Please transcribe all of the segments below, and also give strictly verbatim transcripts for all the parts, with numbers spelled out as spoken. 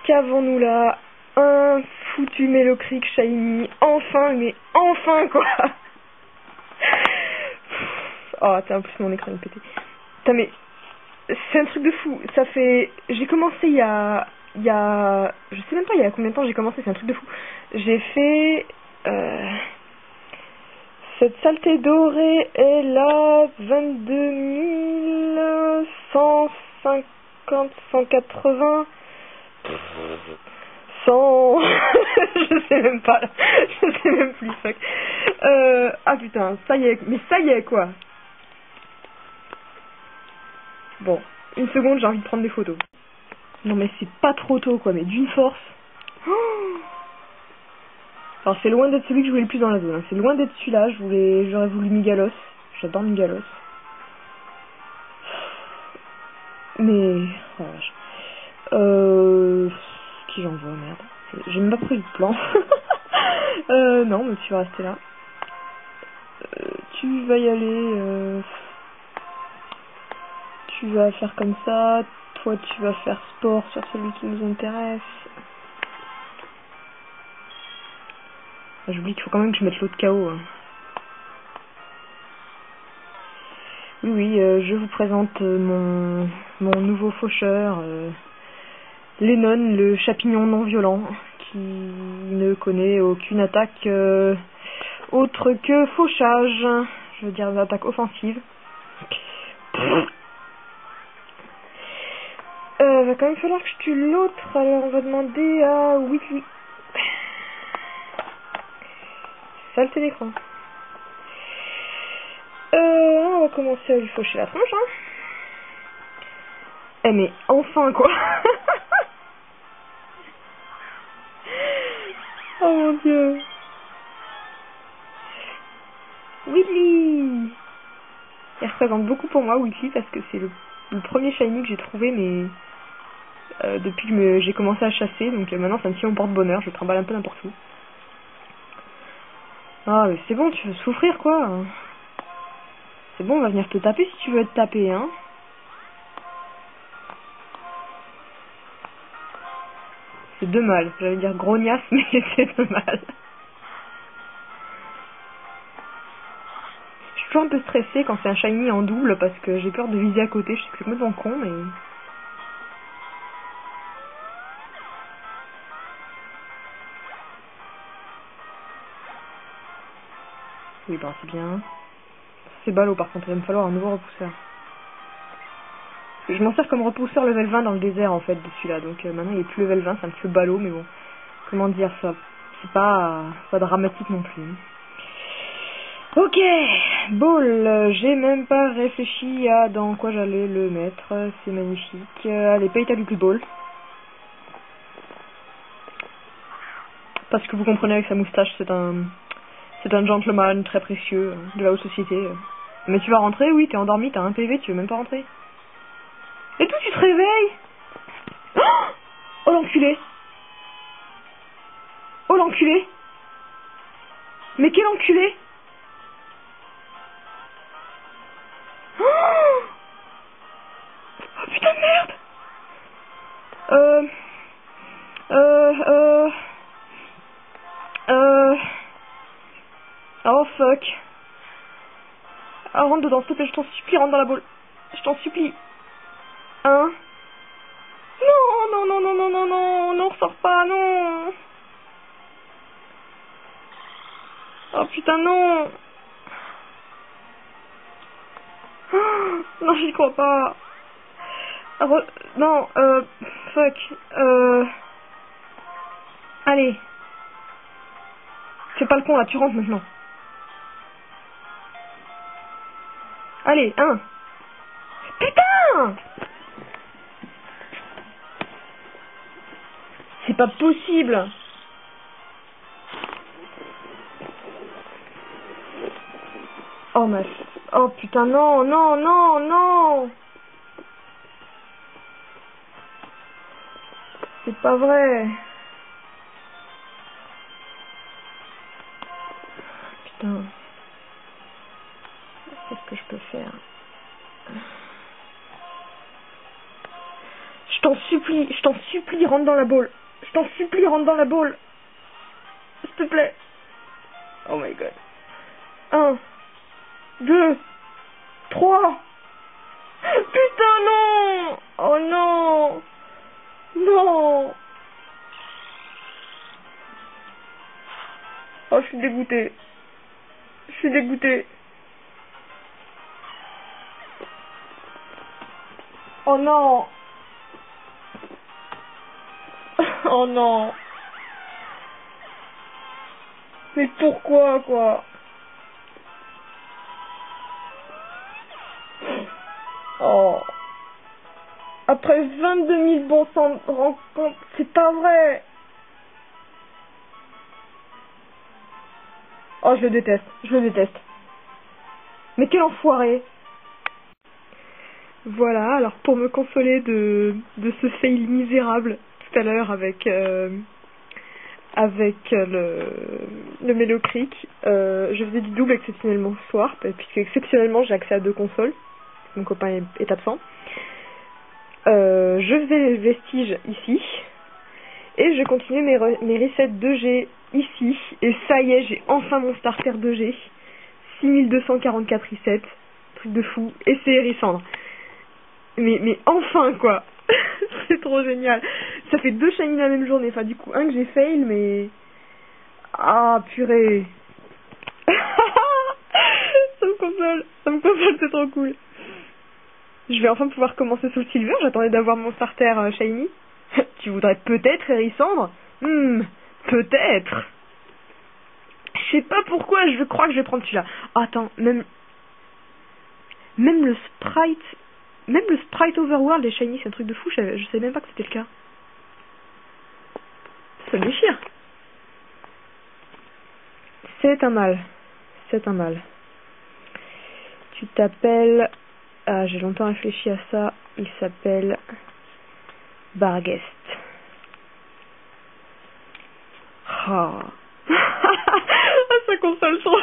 qu'avons-nous là? Un foutu Melo Creek Shiny. Enfin, mais enfin quoi. Oh, t'as en plus mon écran est pété. Putain, mais c'est un truc de fou. Ça fait... J'ai commencé il y a... Il y a... Je sais même pas il y a combien de temps j'ai commencé, c'est un truc de fou. J'ai fait... Euh... Cette saleté dorée est là, vingt-deux mille cent cinquante, cent quatre-vingts, cent... Je sais même pas, je sais même plus, fuck. Euh... Ah putain, ça y est, mais ça y est quoi. Bon, une seconde, j'ai envie de prendre des photos. Non mais c'est pas trop tôt quoi, mais d'une force. Oh, alors c'est loin d'être celui que je voulais le plus dans la zone, hein. C'est loin d'être celui-là, je voulais, j'aurais voulu Migalos. J'adore Migalos. Mais... Oh, vache. Euh... Qui j'envoie, merde. J'ai même pas pris le plan. euh, non, mais tu vas rester là. Euh, tu vas y aller... Euh... Tu vas faire comme ça. Toi, tu vas faire sport sur celui qui nous intéresse. J'oublie qu'il faut quand même que je mette l'autre K O. Hein. Oui, oui, euh, je vous présente euh, mon, mon nouveau faucheur, euh, Lennon, le champignon non violent, qui ne connaît aucune attaque euh, autre que fauchage. Je veux dire une attaque offensive. Euh, va quand même falloir que je tue l'autre, alors on va demander à Whitley. Saleté d'écran. Euh, on va commencer à lui faucher la tronche, hein. Eh mais enfin quoi. Oh mon dieu. Whitley. Il représente beaucoup pour moi, Whitley, parce que c'est le, le premier shiny que j'ai trouvé, mais euh, depuis que j'ai commencé à chasser, donc euh, maintenant ça me tient au porte-bonheur, je trimballe un peu n'importe où. Ah mais c'est bon, tu veux souffrir quoi. C'est bon, on va venir te taper si tu veux être tapé, hein. C'est de mal, j'allais dire grognasse, mais c'est de mal. Je suis toujours un peu stressée quand c'est un shiny en double parce que j'ai peur de viser à côté, je sais que c'est complètement con, mais... Oui, bah c'est bien. C'est ballot par contre, il va me falloir un nouveau repousseur. Je m'en sers comme repousseur level vingt dans le désert en fait de celui-là, donc euh, maintenant il est plus level vingt, c'est un petit peu ballot, mais bon, comment dire ça, c'est pas, pas dramatique non plus. Ok, ball, euh, j'ai même pas réfléchi à dans quoi j'allais le mettre, c'est magnifique. Euh, allez, paye ta Lucky Ball. Parce que vous comprenez avec sa moustache, c'est un, c'est un gentleman très précieux euh, de la haute société. Mais tu vas rentrer, oui, t'es endormi, t'as un P V, tu veux même pas rentrer. Et tout, tu te réveilles. Oh l'enculé. Oh l'enculé. Mais quel enculé. Oh, oh putain de merde. Euh... Euh... Euh... Euh... Oh fuck. Ah, rentre dedans, s'il te plaît, je t'en supplie, rentre dans la boule. Je t'en supplie. Hein? Non, non, non, non, non, non, non, non, ressors pas, non. Oh putain, non. Oh, non, j'y crois pas. Re... Non, euh, fuck. Euh... Allez. Fais pas le con là, tu rentres maintenant. Allez, un. Putain! C'est pas possible. Oh ma... Oh putain, non, non, non, non. C'est pas vrai. Putain. Qu'est-ce que je peux faire? Je t'en supplie, je t'en supplie, rentre dans la boule. Je t'en supplie, rentre dans la boule. S'il te plaît. Oh my god. Un, deux, trois. Putain, non. Oh non. Non. Oh, je suis dégoûtée. Je suis dégoûtée. Oh non. Oh non. Mais pourquoi, quoi? Oh. Après vingt-deux mille bons sang rencontres, c'est pas vrai. Oh, je le déteste. Je le déteste. Mais quel enfoiré. Voilà, alors pour me consoler de, de ce fail misérable tout à l'heure avec, euh, avec le, le Mellow Creek, euh, je faisais du double exceptionnellement ce soir, puisque exceptionnellement j'ai accès à deux consoles, mon copain est, est absent. Euh, je faisais les vestiges ici, et je continuais mes, re, mes resets deux G ici, et ça y est, j'ai enfin mon starter deux G, six mille deux cent quarante-quatre resets, truc de fou, et c'est Hérissandre. Mais, mais enfin, quoi. C'est trop génial. Ça fait deux shiny la même journée. Enfin, du coup, un que j'ai fail, mais... Ah, purée. Ça me console. Ça me console, c'est trop cool. Je vais enfin pouvoir commencer sous le silver. J'attendais d'avoir mon starter euh, shiny. Tu voudrais peut-être Hérissandre? Hmm, peut-être. Je sais pas pourquoi, je crois que je vais prendre celui-là. Oh, attends, même... Même le sprite... Même le sprite overworld des shiny, c'est un truc de fou, je, je savais même pas que c'était le cas. Ça me déchire. C'est un mal. C'est un mal. Tu t'appelles... Ah, j'ai longtemps réfléchi à ça. Il s'appelle... Barghest. Oh. Ça console trop.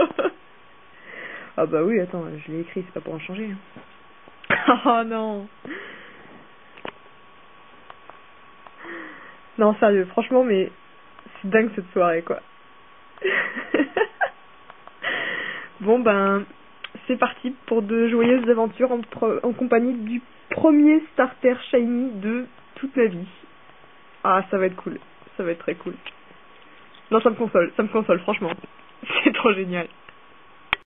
Ah bah oui, attends, je l'ai écrit, c'est pas pour en changer. Hein. Oh non. Non, sérieux, franchement, mais c'est dingue cette soirée, quoi. Bon, ben, c'est parti pour de joyeuses aventures en, en compagnie du premier starter shiny de toute ma vie. Ah, ça va être cool. Ça va être très cool. Non, ça me console, ça me console, franchement. C'est trop génial.